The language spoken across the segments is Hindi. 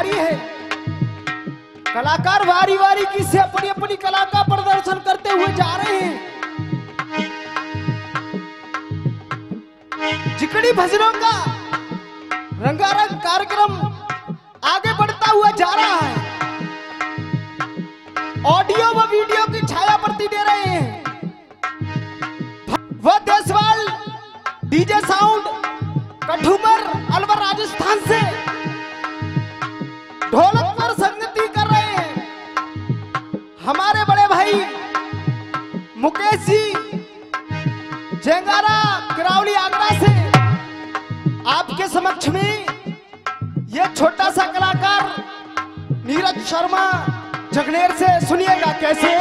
खड़ी है। कलाकार वारी वारी की से अपनी अपनी कला का प्रदर्शन करते हुए जा रहे हैं। जिकड़ी भजनों का रंगारंग कार्यक्रम आगे बढ़ता हुआ जा रहा है। ऑडियो व वीडियो की छाया प्रति दे रहे हैं वह देशवाल डीजे साउंड कठुमर अलवर राजस्थान से ढोलक पर संगति कर रहे हैं हमारे बड़े भाई मुकेश जी जेंगारा किरावली आगरा से। आपके समक्ष में यह छोटा सा कलाकार नीरज शर्मा जगनेर से सुनिएगा कैसे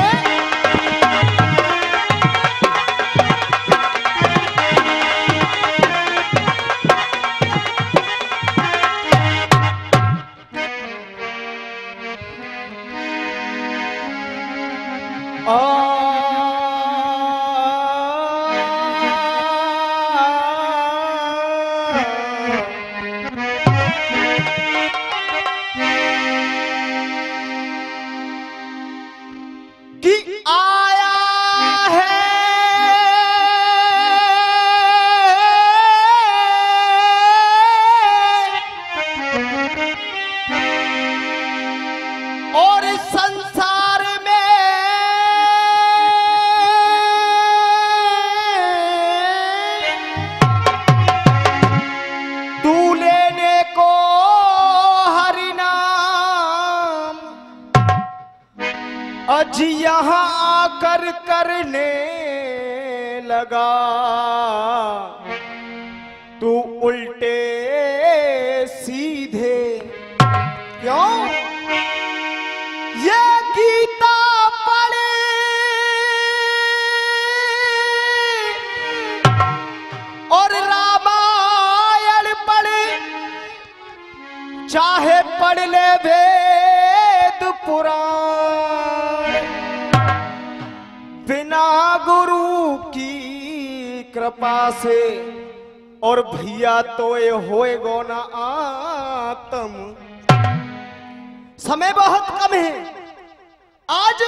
आज यहाँ आकर करने लगा तू उल्टे सीधे क्यों ये गीता पढ़े और रामायण पढ़े चाहे पढ़ ले वेद पुराण बिना गुरु की कृपा से और भैया तो ये होएगो ना आत्म। समय बहुत कम है। आज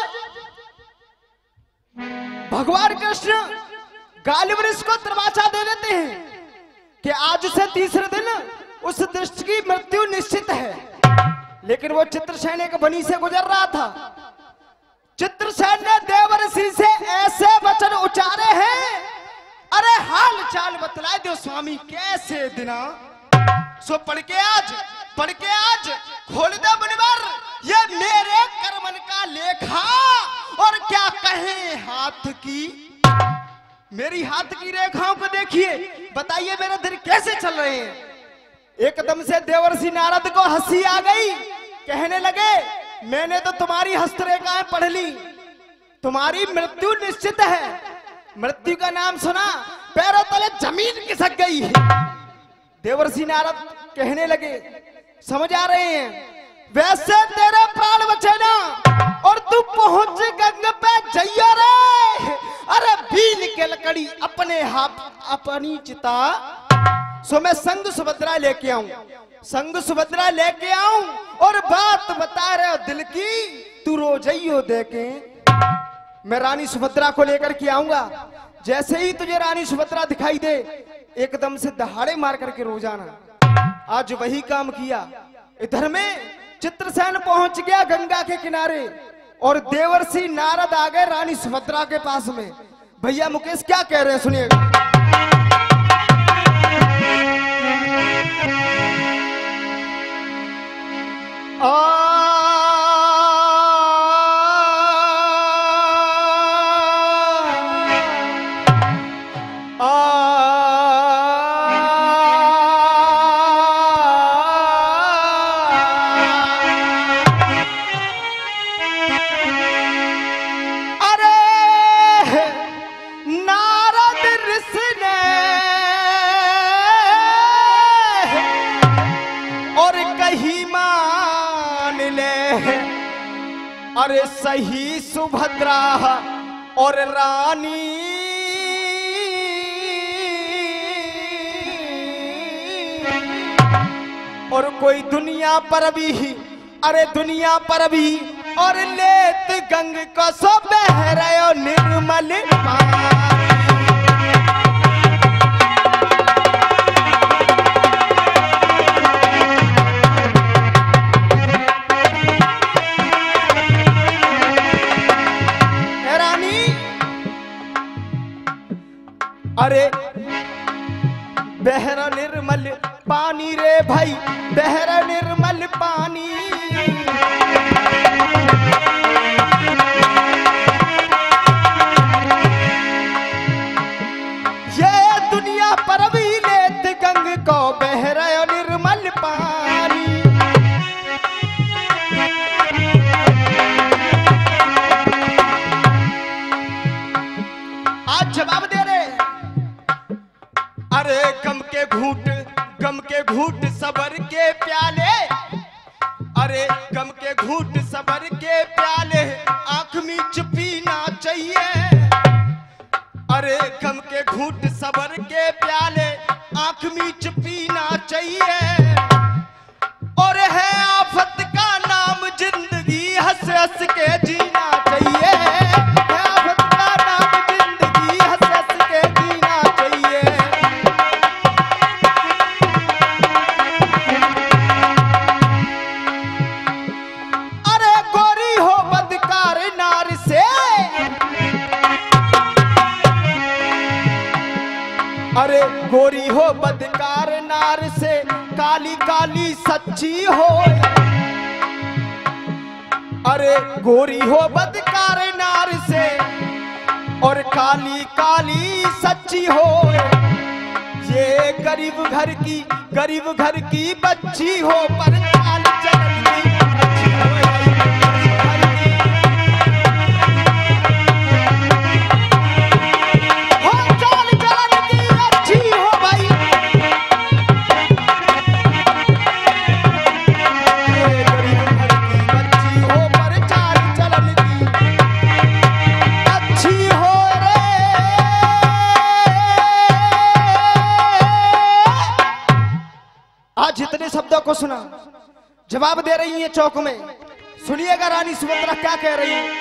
भगवान कृष्ण गाली वृक्ष को दरवाजा दे देते हैं कि आज से तीसरे दिन उस दुष्ट की मृत्यु निश्चित है। लेकिन वो चित्रसेन एक बनी से गुजर रहा था। चित्रसेन ने देवर्षि से ऐसे वचन उच्चारे हैं, अरे हाल चाल बतला दो स्वामी कैसे दिना। सो पढ़ के आज खोल दो मुनिवर ये मेरे कर्मन का लेखा और क्या कहे हाथ की। मेरी हाथ की रेखाओं को देखिए, बताइए मेरे दिन कैसे चल रहे हैं। एकदम से देवर्षि नारद को हंसी आ गई। कहने लगे मैंने तो तुम्हारी हस्तरेखाएं पढ़ ली, तुम्हारी मृत्यु निश्चित है। मृत्यु का नाम सुना पैरों तले जमीन खिसक गई। देवर्षि नारद कहने लगे समझ आ रहे हैं वैसे तेरे प्राण बचे ना और तू पहुंच गंग पे जइयो रे। अरे बीन के लकड़ी अपने हाथ अपनी चिता। सो मैं संग सुभद्रा लेके आऊं, संग सुभद्रा लेके आऊं और बात बता रहे हो दिल की तू रोजइयो देके। मैं रानी सुभद्रा को लेकर के आऊंगा। जैसे ही तुझे रानी सुभद्रा दिखाई दे एकदम से दहाड़े मार करके रो जाना। आज वही काम किया। इधर में चित्रसेन पहुंच गया गंगा के किनारे और देवर्षि नारद आ गए रानी सुभद्रा के पास में। भैया मुकेश क्या कह रहे हैं सुनिएगा। अरे सही सुभद्रा और रानी और कोई दुनिया पर भी अरे दुनिया पर भी और लेत गंग को सो बह रहे निर्मल पानी। अरे बहरा निर्मल पानी रे भाई, बहरा निर्मल पानी। ये दुनिया पर भी लेत गंग को बहरा निर्मल पानी। आज जवाब दे रहे, अरे गम के घूट सबर के प्याले, अरे गम के घूट सबर के प्याले आंख मीच पीना चाहिए। अरे गम के घूट सबर के प्याले आंख मीच पीना चाहिए। और है आफत का नाम जिंदगी, हंस हंस के जीना चाहिए। है आफत का नाम जिंदगी, हंस हंस के जीना चाहिए। अरे गोरी हो बदकार नार से, काली काली सच्ची हो। अरे गोरी हो बदकार नार से और काली काली सच्ची हो। ये गरीब घर की बच्ची हो, पर चाल चलन की अच्छी हो। जितने शब्दों को सुना जवाब दे रही है चौक में। सुनिएगा रानी सुभद्रा क्या कह रही है।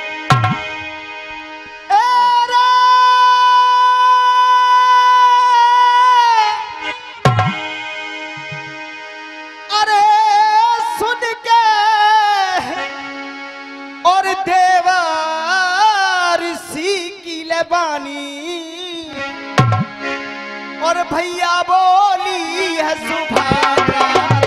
अरे सुन के और देवा ऋषि की लबानी, और भैया बोली है सुभद्रा।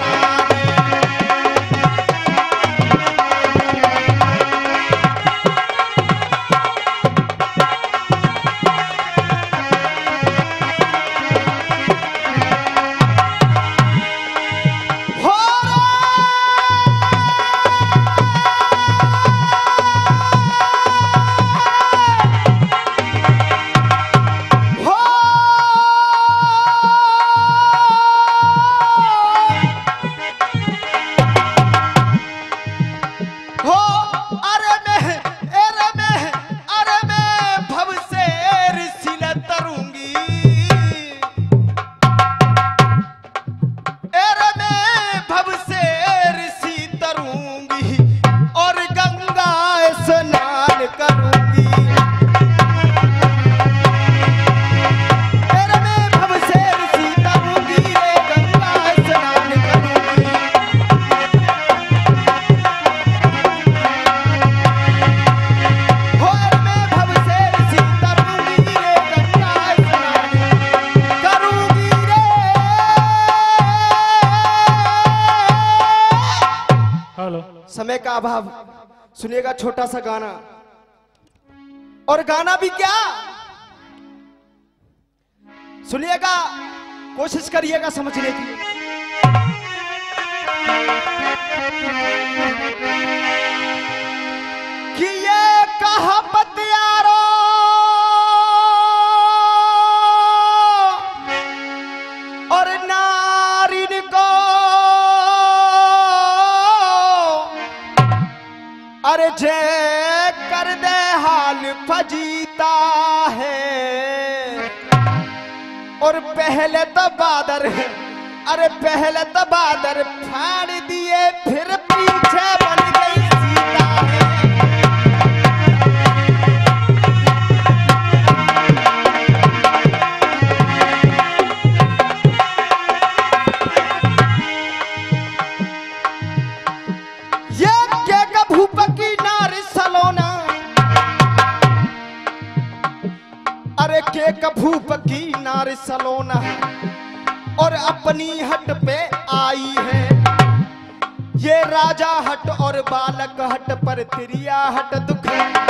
समय का अभाव, सुनिएगा छोटा सा गाना। और गाना भी क्या सुनिएगा, कोशिश करिएगा समझने की। कि ये कहावत यारो और नारिन को, अरे जे कर दे हाल फजीता है। और पहले तो बादर अरे पहले तो बादर फाड़ दिए फिर पीछे बन गई सीता है। ये क्या का भूप की नारी सलोना, अरे के का भूप की नारी सलोना और अपनी हट पे आई है। ये राजा हट और बालक हट पर त्रिया हट दुख।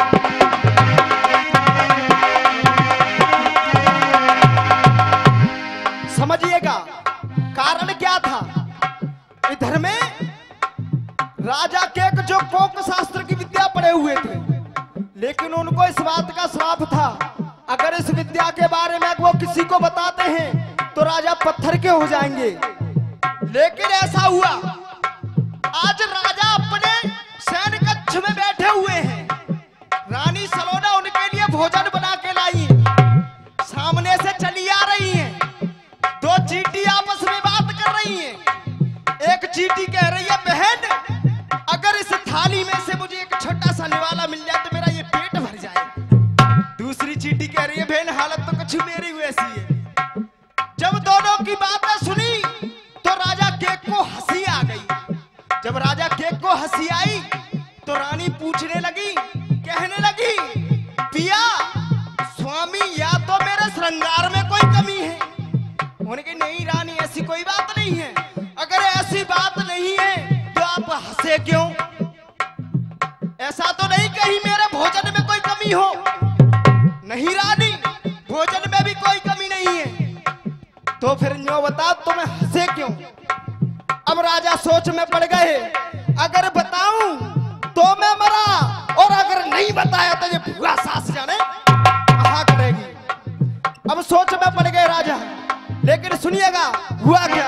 समझिएगा कारण क्या था। इधर में राजा केक जो कोक शास्त्र की विद्या पढ़े हुए थे, लेकिन उनको इस बात का श्राप था, अगर इस विद्या के बारे में वो किसी को बताते हैं तो राजा पत्थर के हो जाएंगे। लेकिन ऐसा हुआ, आज राजा अपने सैन्य कक्ष में बैठे हुए हैं, रानी सलोना उनके लिए भोजन बना के लाई है, सामने से चली आ रही हैं, दो चींटी आपस में बात कर रही हैं। एक चींटी कह रही है, बहन अगर इस थाली में से मुझे एक छोटा सा निवाला मिल जाए तो मेरा ये पेट भर जाए। दूसरी चींटी कह रही है, बहन हालत तो कुछ मेरी वैसी है। जब दोनों की बातें सुनी तो राजा केक को हंसी आ गई। जब राजा केक को हंसी आई तो रानी पूछने लगी, कहने लगी, पिया स्वामी या तो मेरे श्रृंगार में कोई कमी है। उन्होंने कहा नहीं रानी ऐसी कोई बात नहीं है। अगर ऐसी बात नहीं है तो आप हंसे क्यों? ऐसा तो नहीं कहीं मेरे भोजन में कोई कमी हो। नहीं रानी भोजन में भी कोई कमी नहीं है। तो फिर न्यो बता तुम्हें हंसे क्यों? अब राजा सोच में पड़ गए, अगर बताऊं तो मैं मरा और अगर नहीं बताया तो ये भुआ सास जाने कहा करेगी। अब सोच में पड़ गए राजा। लेकिन सुनिएगा हुआ क्या।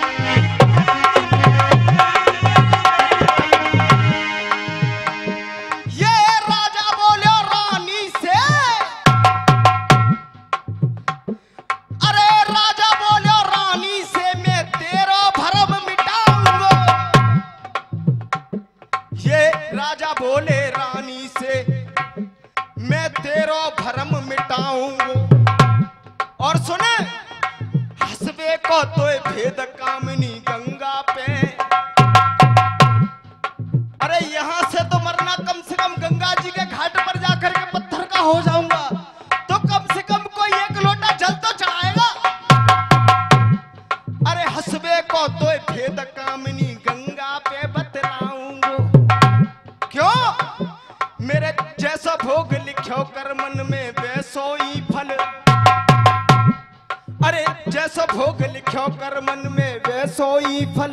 राजा बोले रानी से, मैं तेरा भरम मिटाऊंगा। और सुने हसबे को तो भेद कामिनी गंगा पे। अरे यहां से तो मरना, कम से कम गंगा जी के घाट पर जाकर के पत्थर का हो जाऊंगा तो कम से कम कोई एक लोटा जल तो चढ़ाएगा। अरे हसबे को तो भेद कामिनी गंगा पे बतलाऊंगा। क्यों? मेरे जैसा भोग लिखो कर मन में वैसो ही फल। अरे जैसा भोग लिखो कर मन में वैसो ही फल।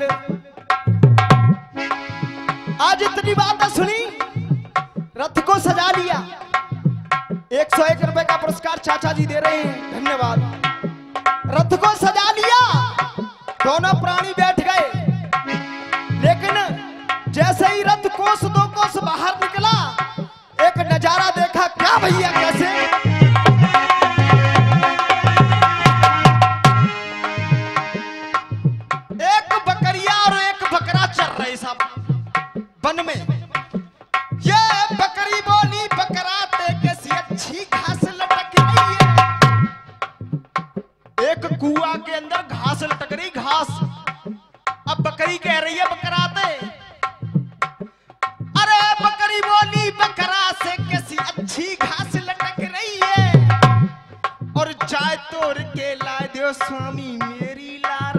आज इतनी बातें सुनी, रथ को सजा लिया। 101 रुपए का पुरस्कार चाचा जी दे रहे हैं, धन्यवाद। रथ को सजा लिया, दोनों प्राणी बैठ गए। लेकिन जैसे ही रथ कोस दो कोस बाहर निकला, एक नजारा देखा। क्या भैया कैसे? एक बकरिया और एक बकरा चल रहे सब वन में। ये बकरी बोली, बकराते कैसी अच्छी घास लटक रही है। एक कुआं के अंदर घास लटक रही, घास। अब बकरी कह रही है बकराते, अरे बकरी बोली बकरा से कैसी अच्छी घास लटक रही है। और चाय तोड़ के लाए दो स्वामी मेरी लार।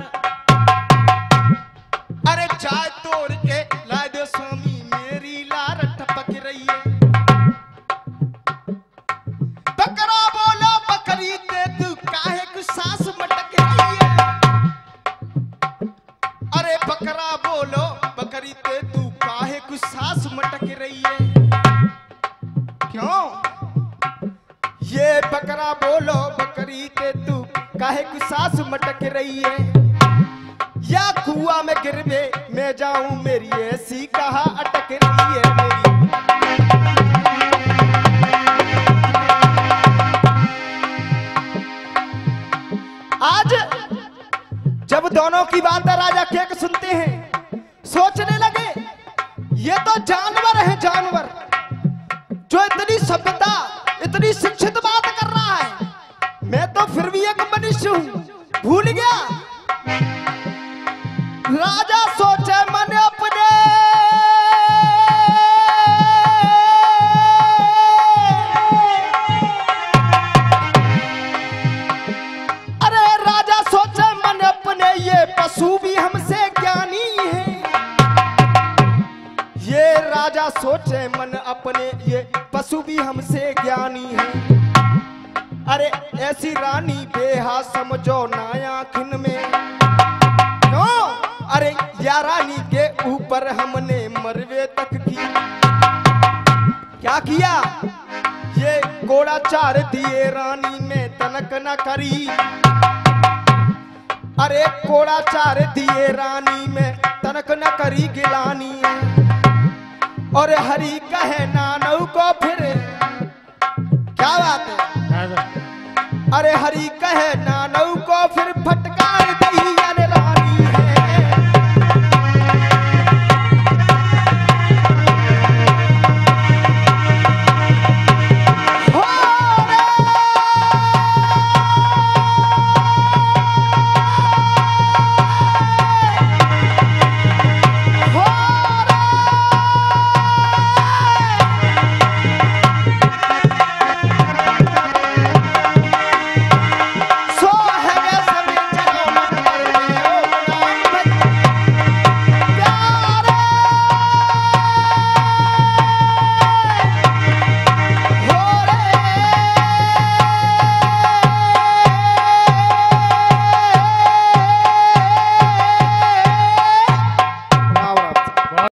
अरे चाय तोड़ के लाए दो स्वामी मेरी लार टपक रही है। बकरा बोलो बकरी ते तू काहे कुछ सांस मटक रही है। अरे बकरा बोलो बकरी ते तू काहे कुछ सांस मटक रही है। क्यों? ये बकरा बोलो बकरी ते तू काहे कुछ सांस मटक रही है। या कुआं में गिर मैं जाऊं मेरी ऐसी कहा अटक रही है मेरी। आज जब दोनों की बातें राजा केक सुनते हैं, सोचने लगे ये तो जानवर है, जानवर जो इतनी सभ्यता इतनी शिक्षित बात कर रहा है, मैं तो फिर भी एक मनुष्य हूं, भूल गया। राजा सोचे मन अपने, अरे राजा सोचे मन अपने ये पशु भी हमसे ज्ञानी है। ये राजा सोचे मन अपने ये पशु भी हमसे ज्ञानी है। अरे ऐसी रानी बेहा समझो ना आखिन में, क्यों? अरे या रानी के ऊपर हमने मरवे तक की क्या किया? ये घोड़ा चार दिए रानी में तनक न करी। अरे घोड़ा चार दिए रानी में तनक न करी गिलानी है। और हरी कहे नानऊ को फिर, क्या बात है? अरे हरी कहे नानऊ को फिर फटका